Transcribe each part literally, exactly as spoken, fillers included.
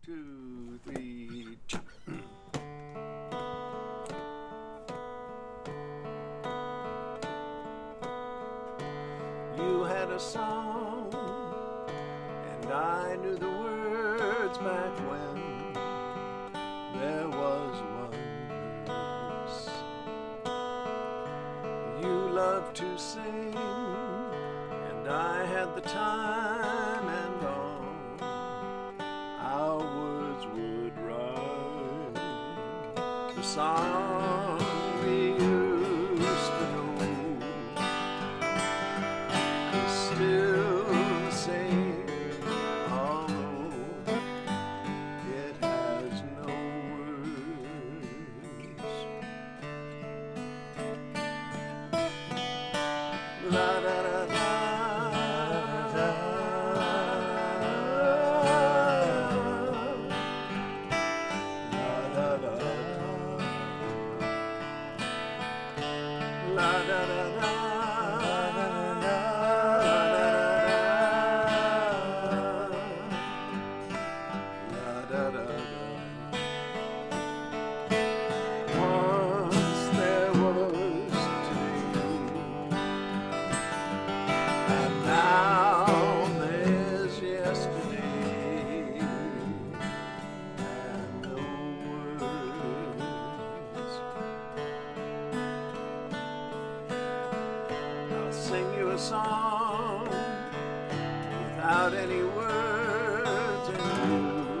two, three. You had a song, and I knew the words back when there was one verse. You loved to sing, and I had the time, and all our words would rhyme. The song we used to know is still the same, although it has no words. La da da da. La da da da, la da da da. Once there was today, and now there's yesterday, and no words. Sing you a song without any words, and you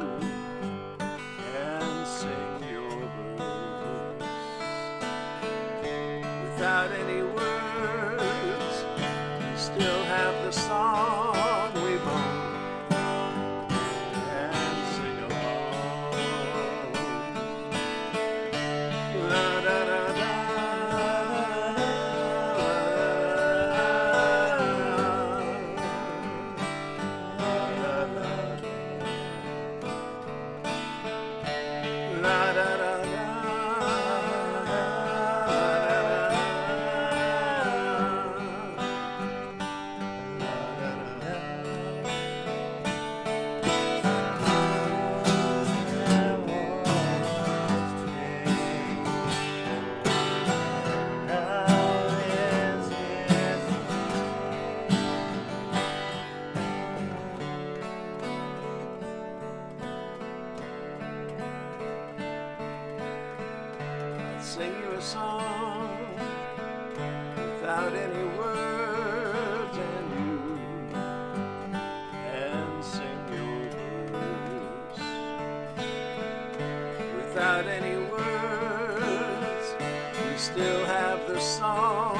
can sing your verse without any words. You still have the song we both can sing along. La da da da. La da da da, sing you a song without any words, and you can sing your verse without any words. You still have the song